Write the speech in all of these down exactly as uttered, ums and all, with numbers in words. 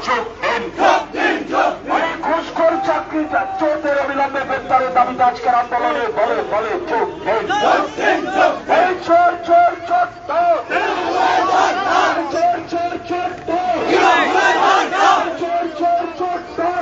যোগ দিন। ঘুষখোর চাকরি চোরদের অবিলম্বে গ্রেপ্তারের দাবিতে আজকের আন্দোলনে বলে বলে যোগ দিন। এই চোর চোর চোর চোর চোর চোর চোর চোর চোর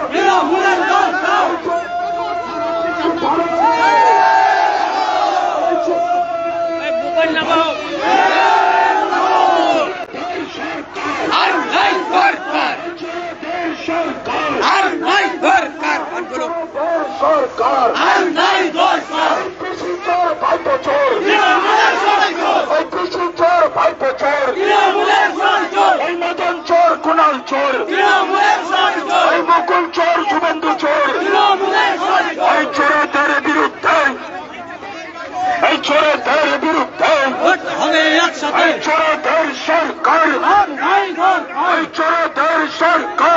সরকার কৃষি চোর ভাইপো চোর ওই কৃষি চোর ভাইপো চোর ওই মদন চোর কুণাল চোর ওই মুকুল চোর শুভেন্দু চোর এই চোরদের বিরুদ্ধে এই চোরদের বিরুদ্ধে এই চোরদের সরকার এই চোরদের সরকার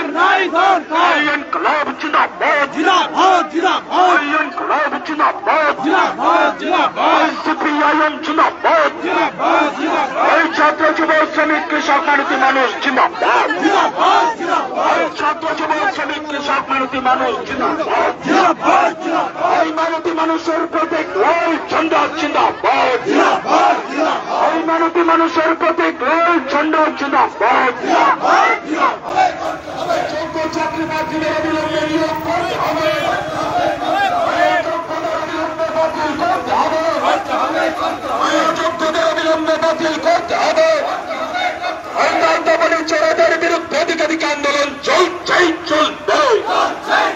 ইনকলাব জিন্দাবাদ ইনকলাব জিন্দাবাদ সিপিআইএম জিন্দাবাদ এই ছাত্র যুব শ্রমিক কৃষক মানতি মানুষ জিন্দাবাদ এই ছাত্র যুব শ্রমিক কৃষক মানতি মানুষ জিন্দাবাদ এই মানতি মানুষের প্রতীক লাল ঝন্ডা জিন্দাবাদ এই মানতি মানুষের প্রতীক লাল ঝন্ডা জিন্দাবাদ যোগ্য চাকরি বাতিলের অবিলম্বে নিয়োগ করতে হবে যোগ্যদের অবিলম্বে বাতিল করতে হবে চোরদের বিরুদ্ধে এদিক এদিকে আন্দোলন চলছেই চলবে।